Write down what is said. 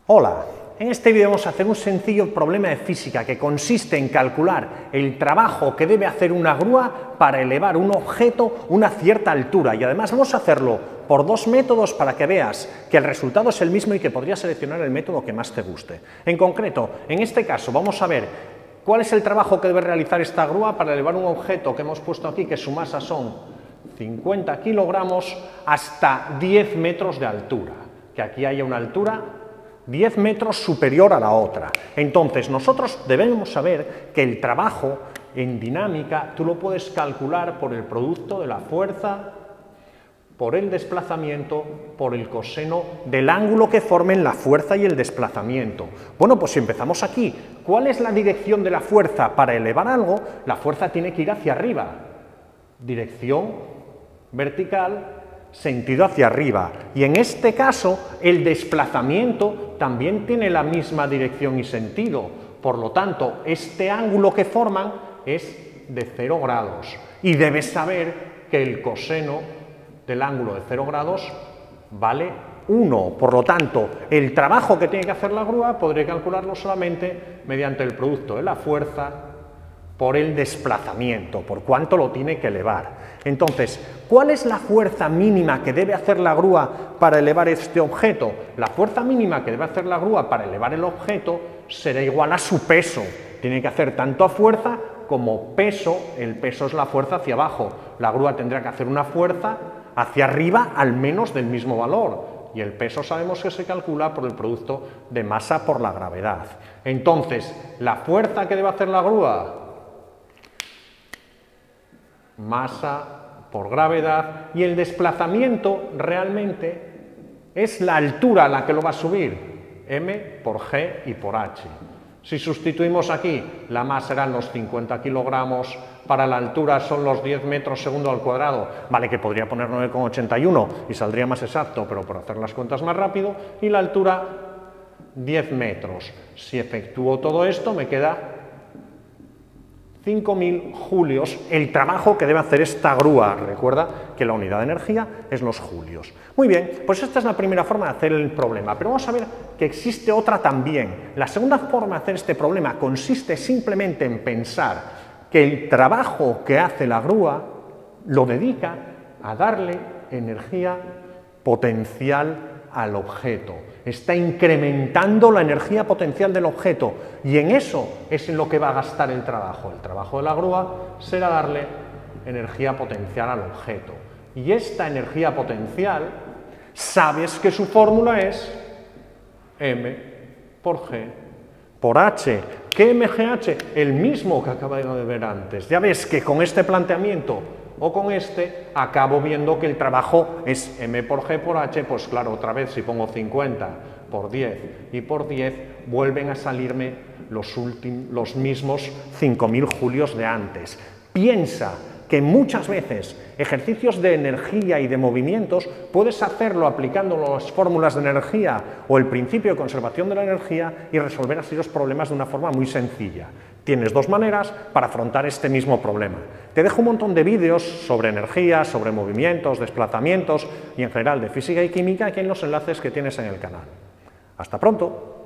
Hola, en este vídeo vamos a hacer un sencillo problema de física que consiste en calcular el trabajo que debe hacer una grúa para elevar un objeto a una cierta altura, y además vamos a hacerlo por dos métodos para que veas que el resultado es el mismo y que podrías seleccionar el método que más te guste. En concreto, en este caso vamos a ver cuál es el trabajo que debe realizar esta grúa para elevar un objeto que hemos puesto aquí, que su masa son 50 kilogramos hasta 10 metros de altura, que aquí haya una altura 10 metros superior a la otra. Entonces, nosotros debemos saber que el trabajo en dinámica tú lo puedes calcular por el producto de la fuerza, por el desplazamiento, por el coseno del ángulo que formen la fuerza y el desplazamiento. Bueno, pues si empezamos aquí, ¿cuál es la dirección de la fuerza para elevar algo? La fuerza tiene que ir hacia arriba. Dirección vertical, sentido hacia arriba, y en este caso el desplazamiento también tiene la misma dirección y sentido, por lo tanto este ángulo que forman es de 0 grados y debes saber que el coseno del ángulo de 0 grados vale 1, por lo tanto el trabajo que tiene que hacer la grúa podré calcularlo solamente mediante el producto de la fuerza por el desplazamiento, por cuánto lo tiene que elevar. Entonces, ¿cuál es la fuerza mínima que debe hacer la grúa para elevar este objeto? La fuerza mínima que debe hacer la grúa para elevar el objeto será igual a su peso. Tiene que hacer tanto fuerza como peso. El peso es la fuerza hacia abajo. La grúa tendrá que hacer una fuerza hacia arriba al menos del mismo valor. Y el peso sabemos que se calcula por el producto de masa por la gravedad. Entonces, la fuerza que debe hacer la grúa, masa por gravedad, y el desplazamiento realmente es la altura a la que lo va a subir, m por g y por h. Si sustituimos aquí, la masa eran los 50 kilogramos, para la altura son los 10 metros segundo al cuadrado, vale que podría poner 9,81 y saldría más exacto, pero por hacer las cuentas más rápido, y la altura 10 metros. Si efectúo todo esto me queda 5.000 julios, el trabajo que debe hacer esta grúa. Recuerda que la unidad de energía es los julios. Muy bien, pues esta es la primera forma de hacer el problema, pero vamos a ver que existe otra también. La segunda forma de hacer este problema consiste simplemente en pensar que el trabajo que hace la grúa lo dedica a darle energía potencial al objeto. Está incrementando la energía potencial del objeto y en eso es en lo que va a gastar el trabajo. El trabajo de la grúa será darle energía potencial al objeto. Y esta energía potencial, sabes que su fórmula es m por g por h. ¿Qué mgh? El mismo que acabo de ver antes. Ya ves que con este planteamiento o con este, acabo viendo que el trabajo es m por g por h, pues claro, otra vez si pongo 50 por 10 y por 10, vuelven a salirme los mismos 5.000 julios de antes. Piensa que muchas veces ejercicios de energía y de movimientos puedes hacerlo aplicando las fórmulas de energía o el principio de conservación de la energía y resolver así los problemas de una forma muy sencilla. Tienes dos maneras para afrontar este mismo problema. Te dejo un montón de vídeos sobre energía, sobre movimientos, desplazamientos y en general de física y química aquí en los enlaces que tienes en el canal. ¡Hasta pronto!